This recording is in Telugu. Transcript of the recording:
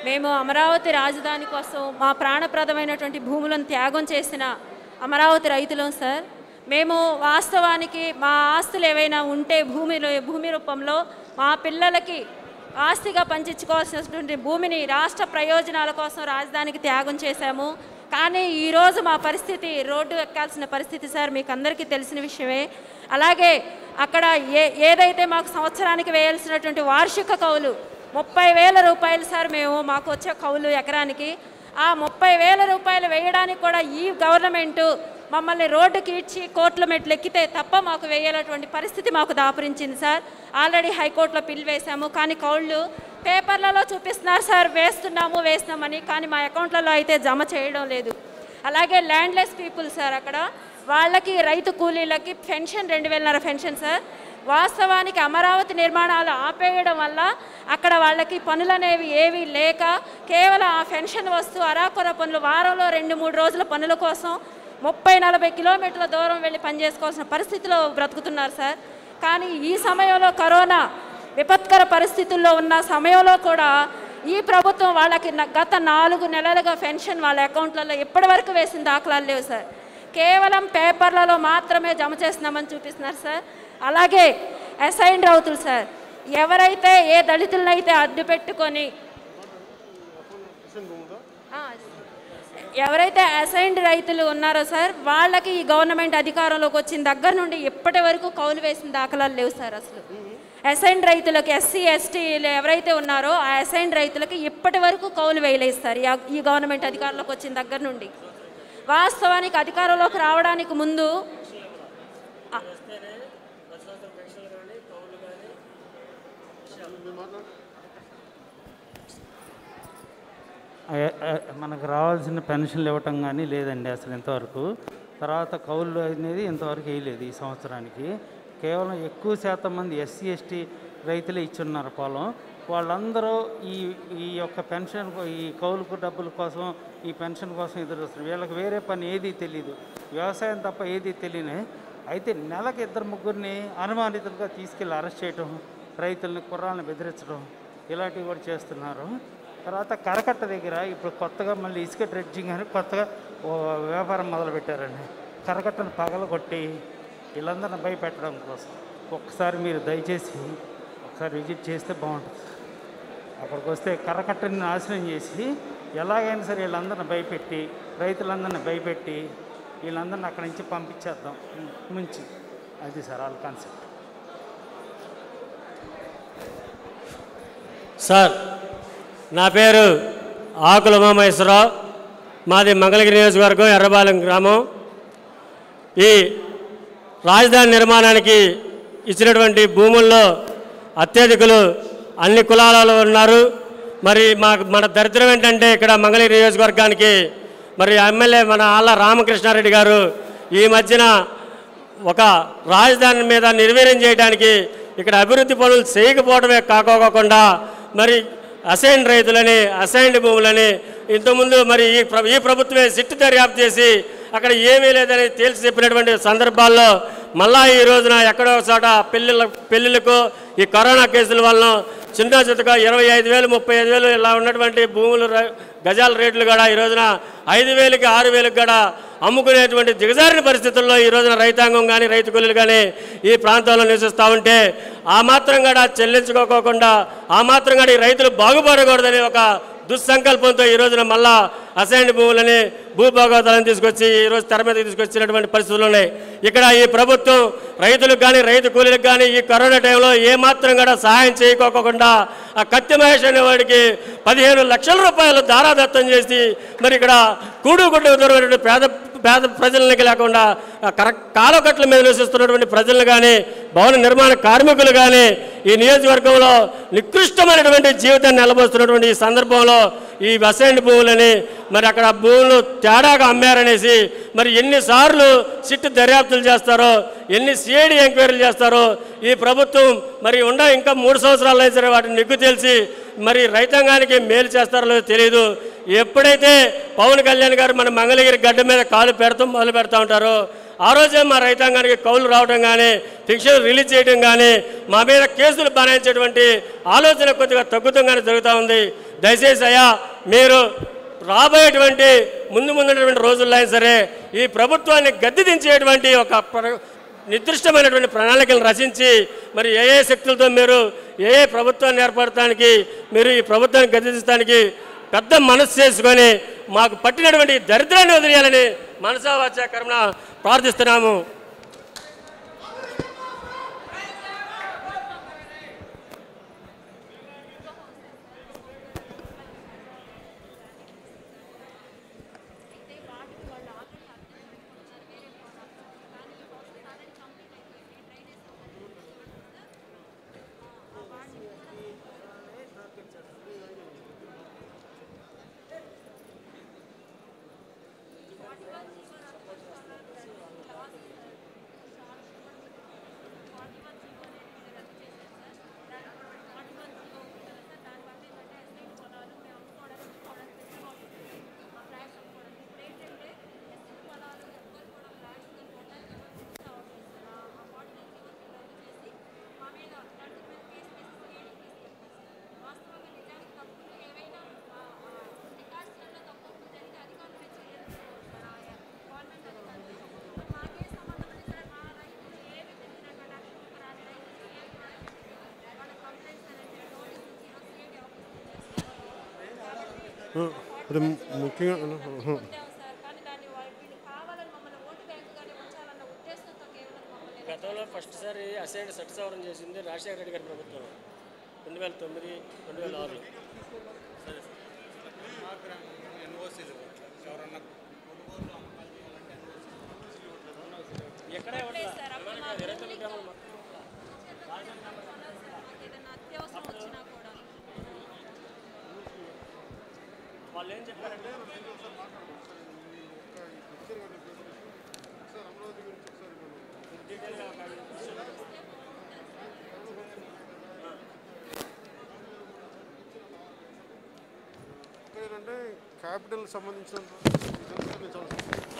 మేము అమరావతి రాజధాని కోసం మా ప్రాణప్రదమైనటువంటి భూములను త్యాగం చేసిన అమరావతి రైతులం సార్. మేము వాస్తవానికి మా ఆస్తులు ఏవైనా ఉంటే భూమి రూపంలో మా పిల్లలకి ఆస్తిగా పంచించుకోవాల్సినటువంటి భూమిని రాష్ట్ర ప్రయోజనాల కోసం రాజధానికి త్యాగం చేశాము. కానీ ఈరోజు మా పరిస్థితి రోడ్డు ఎక్కాల్సిన పరిస్థితి సార్, మీకు అందరికీ తెలిసిన విషయమే. అలాగే అక్కడ ఏదైతే మాకు సంవత్సరానికి వేయాల్సినటువంటి వార్షిక కౌలు 30,000 రూపాయలు సార్, మాకు వచ్చే కౌలు ఎకరానికి. ఆ 30,000 రూపాయలు వేయడానికి కూడా ఈ గవర్నమెంటు మమ్మల్ని రోడ్డుకి ఇచ్చి కోర్టుల మెట్లు ఎక్కితే తప్ప మాకు వేయాలటువంటి పరిస్థితి మాకు దాపురించింది సార్. ఆల్రెడీ హైకోర్టులో పిల్ వేసాము, కానీ కౌళ్ళు పేపర్లలో చూపిస్తున్నారు సార్ వేస్తున్నామని, కానీ మా అకౌంట్లలో అయితే జమ చేయడం లేదు. అలాగే ల్యాండ్లెస్ పీపుల్ సార్, అక్కడ వాళ్ళకి రైతు కూలీలకి పెన్షన్ 2,500 పెన్షన్ సార్. వాస్తవానికి అమరావతి నిర్మాణాలు ఆపేయడం వల్ల అక్కడ వాళ్ళకి పనులు అనేవి ఏవి లేక కేవలం ఆ పెన్షన్ వస్తూ అరాకొర పనులు వారంలో 2-3 రోజుల పనుల కోసం 30-40 కిలోమీటర్ల దూరం వెళ్ళి పనిచేసుకోవాల్సిన పరిస్థితిలో బ్రతుకుతున్నారు సార్. కానీ ఈ సమయంలో కరోనా విపత్కర పరిస్థితుల్లో ఉన్న సమయంలో కూడా ఈ ప్రభుత్వం వాళ్ళకి గత 4 నెలలుగా పెన్షన్ వాళ్ళ అకౌంట్లలో ఇప్పటి వరకు వేసిన దాఖలాలు లేవు సార్. కేవలం పేపర్లలో మాత్రమే జమ చేస్తున్నామని చూపిస్తున్నారు సార్. అలాగే అసైన్డ్ రైతులు సార్, ఎవరైతే ఏ దళితులనైతే అడ్డు పెట్టుకొని ఎవరైతే అసైన్డ్ రైతులు ఉన్నారో సార్, వాళ్ళకి ఈ గవర్నమెంట్ అధికారంలోకి వచ్చిన దగ్గర నుండి ఇప్పటి వరకు కౌలు వేసిన దాఖలాలు లేవు సార్. అసలు అసైన్డ్ రైతులకి ఎస్సీ ఎస్టీలు ఎవరైతే ఉన్నారో ఆ అసైన్డ్ రైతులకి ఇప్పటి వరకు కౌలు వేయలేదు సార్ ఈ గవర్నమెంట్ అధికారంలోకి వచ్చిన దగ్గర నుండి. వాస్తవానికి అధికారంలోకి రావడానికి ముందు మనకు రావాల్సిన పెన్షన్లు ఇవ్వటం కానీ లేదండి అసలు ఇంతవరకు. తర్వాత కౌలు అనేది ఇంతవరకు వేయలేదు ఈ సంవత్సరానికి. కేవలం ఎక్కువ శాతం మంది ఎస్సీ ఎస్టీ రైతులే ఇచ్చున్నారు పొలం. వాళ్ళందరూ ఈ యొక్క పెన్షన్ ఈ కౌలుకు డబ్బుల కోసం ఈ పెన్షన్ కోసం ఎదురు చూస్తారు. వీళ్ళకి వేరే పని ఏదీ తెలియదు, వ్యవసాయం తప్ప ఏదీ తెలియని. అయితే నెలకు 2-3 అనుమానితులుగా తీసుకెళ్ళి అరెస్ట్ చేయటం, రైతుల్ని కుర్రాలను బెదిరించడం ఇలాంటివి కూడా చేస్తున్నారు. తర్వాత కరకట్ట దగ్గర ఇప్పుడు కొత్తగా మళ్ళీ ఇసుక డ్రెడ్జింగ్ అని కొత్తగా వ్యాపారం మొదలుపెట్టారండి. కరకట్టను పగలగొట్టి వీళ్ళందరిని భయపెట్టడం కోసం. ఒక్కసారి మీరు దయచేసి ఒకసారి విజిట్ చేస్తే బాగుంటుంది. అక్కడికి వస్తే కరకట్టని నాశనం చేసి ఎలాగైనా సరే వీళ్ళందరిని భయపెట్టి రైతులందరిని భయపెట్టి వీళ్ళందరిని అక్కడి నుంచి పంపించేద్దాం ముంచి. అది సార్ వాళ్ళ కాన్సెప్ట్. సార్, నా పేరు ఆకుల ఉమామహేశ్వరరావు, మాది మంగళగిరి నియోజకవర్గం, ఎర్రబాలెం గ్రామం. ఈ రాజధాని నిర్మాణానికి ఇచ్చినటువంటి భూముల్లో అత్యధికులు అన్ని కులాలలో ఉన్నారు. మరి మన దరిద్రం ఏంటంటే ఇక్కడ మంగళగిరి నియోజకవర్గానికి మరి ఎమ్మెల్యే మన ఆళ్ళ రామకృష్ణారెడ్డి గారు ఈ మధ్యన ఒక రాజధాని మీద నిర్వీర్యం చేయడానికి ఇక్కడ అభివృద్ధి పనులు చేయకపోవడమే కాకోకుండా మరి అసైన్డ్ రైతులని అసైన్డ్ భూములని ఇంతకుముందు మరి ఈ ప్రభుత్వమే సిట్టు దర్యాప్తు చేసి అక్కడ ఏమీ లేదని తేల్చి చెప్పినటువంటి సందర్భాల్లో మళ్ళా ఈ రోజున ఎక్కడో చోట పెళ్ళిళ్ళకు ఈ కరోనా కేసుల వలన చిన్న చిత్తగా 25,000 35,000 ఇలా ఉన్నటువంటి భూములు గజాల రేట్లు కూడా ఈ రోజున 5,000కి 6,000కి కూడా అమ్ముకునేటువంటి దిగజారిన పరిస్థితుల్లో ఈ రోజున రైతాంగం కానీ రైతు కూలీలు కానీ ఈ ప్రాంతంలో నివసిస్తూ ఉంటే ఆ మాత్రం కూడా చెల్లించుకోకుండా ఆ మాత్రం కూడా ఈ రైతులు బాగుపడకూడదని ఒక దుస్సంకల్పంతో ఈ రోజున మళ్ళా అసైన్డ్ భూములని భూభాగవతాలను తీసుకొచ్చి ఈరోజు తెర మీదకి తీసుకొచ్చినటువంటి పరిస్థితులు ఉన్నాయి. ఇక్కడ ఈ ప్రభుత్వం రైతులకు కానీ రైతు కూలీలకు కానీ ఈ కరోనా టైంలో ఏమాత్రం కూడా సహాయం చేయకోకుండా ఆ కత్తి మహేష్ అనేవాడికి 15 లక్షల రూపాయలు దారాదత్తం చేసి మరి ఇక్కడ కూడుగుడ్డ దూరమైనటువంటి పేద ప్రజలకి లేకుండా కాలకట్ల మీద నివసిస్తున్నటువంటి ప్రజలను కానీ భవన నిర్మాణ కార్మికులు కానీ ఈ నియోజకవర్గంలో నికృష్టమైనటువంటి జీవితాన్ని నిలబోస్తున్నటువంటి ఈ సందర్భంలో ఈ అసైన్డ్ భూములని మరి అక్కడ భూములు తేడాగా అమ్మారనేసి మరి ఎన్నిసార్లు సిట్టు దర్యాప్తులు చేస్తారో ఎన్ని సిఐడి ఎంక్వైరీలు చేస్తారో ఈ ప్రభుత్వం మరి ఇంకా 3 సంవత్సరాలు అయితే సరే వాటిని నిగ్గు తెలిసి మరి రైతాంగానికి మేలు చేస్తారో తెలియదు. ఎప్పుడైతే పవన్ కళ్యాణ్ గారు మన మంగళగిరి గడ్డ మీద కాలు మొదలు పెడతా ఉంటారో ఆ రోజే మా రైతాంగానికి కౌలు రావడం కానీ ఫిక్షన్ రిలీజ్ చేయడం కానీ మా మీద కేసులు బనాయించేటువంటి ఆలోచన కొద్దిగా తగ్గుతంగానే జరుగుతూ ఉంది. దయచేసి అయ్యా మీరు రాబోయేటువంటి ముందున్నటువంటి రోజుల్లో అయినా సరే ఈ ప్రభుత్వాన్ని గద్దె దించేటువంటి ఒక నిర్దిష్టమైనటువంటి ప్రణాళికలను రచించి మరి ఏ శక్తులతో మీరు ఏ ప్రభుత్వాన్ని ఏర్పడటానికి మీరు ఈ ప్రభుత్వాన్ని గద్దెదించడానికి పెద్ద మనసు చేసుకొని మాకు పట్టినటువంటి దరిద్రాన్ని వదిలేయాలని మనసా వాచా కర్మణ ప్రార్థిస్తున్నాము. అది ముఖ్యంగా గతంలో ఫస్ట్ సారి అసైడ్ చట్ట సవరణ చేసింది రాజశేఖర రెడ్డి గారి ప్రభుత్వం 2009, 2006. ఎక్కడ వాళ్ళు ఏం చెప్పారంటే క్యాపిటల్ సంబంధించిన